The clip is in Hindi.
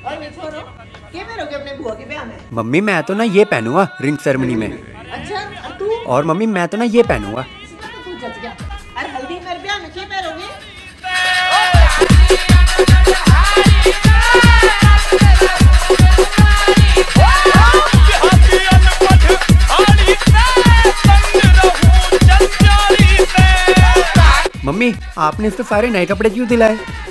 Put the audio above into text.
और ये छोरो क्या पहनोगे अपने बुआ के ब्याह में? मम्मी मैं तो ना ये पहनूंगा रिंग सेरेमनी में। अच्छा और तू? और मम्मी मैं तो ना ये पहनूंगा। तू जच गया। और हल्दी मेरे ब्याह में क्या पहनोगे? मम्मी आपने इसको सारे नए कपड़े क्यों दिलाए?